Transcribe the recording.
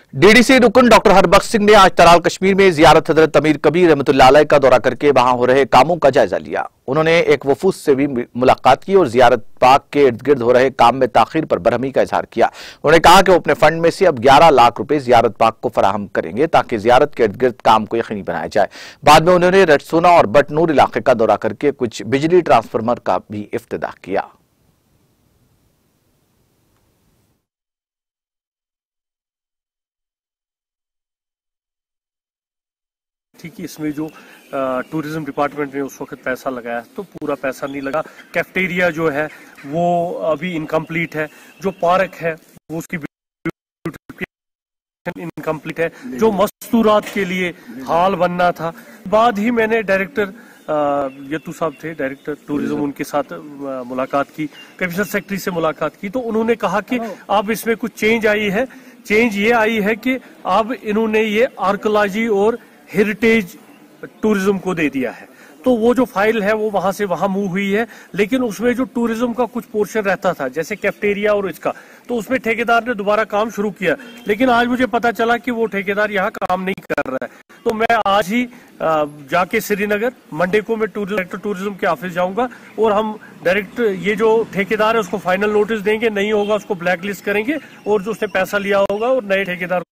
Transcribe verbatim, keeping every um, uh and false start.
DDC रुकन doctor Harbaksh Singh ने आज तराल कश्मीर में जियारत हजरत अमीर कबीर रहमतुल्लाह अलैह का दौरा करके वहां हो रहे कामों का जायजा लिया। उन्होंने एक वफूद से भी मुलाकात की और जियारत पाक के इर्द गिर्द हो रहे काम में ताखीर पर बरहमी का इजहार किया। उन्होंने कहा कि वो अपने फंड में से अब ग्यारह लाख रुपए जियारत पाक को फराहम करेंगे ताकि जियारत के इर्द गिर्द काम को यकीनी बनाया जाए। बाद में उन्होंने रटसोना और बटनूर इलाके का दौरा करके कुछ बिजली ट्रांसफार्मर का भी इफ्तिताह किया। ठीक है, इसमें जो टूरिज्म डिपार्टमेंट ने उस वक्त पैसा लगाया तो पूरा पैसा नहीं लगा। कैफेटेरिया जो है वो अभी इनकम्प्लीट है, जो पार्क है वो उसकी इनकम्प्लीट है, जो मस्तूरात के लिए हाल बनना था। बाद ही मैंने डायरेक्टर यत्तू साहब थे डायरेक्टर टूरिज्म, उनके साथ मुलाकात की, कमिश्नर सेक्रेटरी से मुलाकात की, तो उन्होंने कहा कि अब इसमें कुछ चेंज आई है। चेंज ये आई है कि अब इन्होंने ये आर्कोलॉजी और हेरिटेज टूरिज्म को दे दिया है, तो वो जो फाइल है वो वहां से वहां मूव हुई है। लेकिन उसमें जो टूरिज्म का कुछ पोर्शन रहता था जैसे कैफेटेरिया और इसका, तो उसमें ठेकेदार ने दोबारा काम शुरू किया। लेकिन आज मुझे पता चला कि वो ठेकेदार यहाँ काम नहीं कर रहा है, तो मैं आज ही जाके श्रीनगर मंडे को मैं डायरेक्टर टूरिज्म के ऑफिस जाऊंगा और हम डायरेक्ट ये जो ठेकेदार है उसको फाइनल नोटिस देंगे, नहीं होगा उसको ब्लैक लिस्ट करेंगे और जो उसने पैसा लिया होगा और नए ठेकेदार